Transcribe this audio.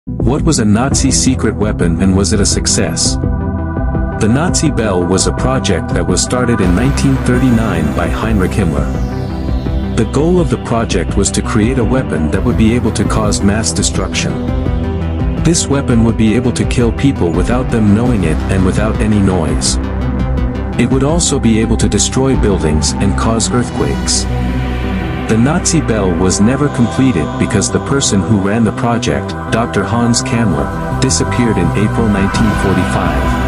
What was a Nazi secret weapon and was it a success? The Nazi bell was a project that was started in 1939 by Heinrich Himmler. The goal of the project was to create a weapon that would be able to cause mass destruction. This weapon would be able to kill people without them knowing it and without any noise. It would also be able to destroy buildings and cause earthquakes. The Nazi bell was never completed because the person who ran the project, Dr. Hans Kammler, disappeared in April 1945.